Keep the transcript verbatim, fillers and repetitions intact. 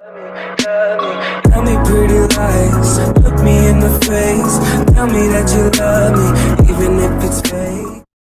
Tell me pretty lies, look me in the face. Tell me that you love me, even if it's fake.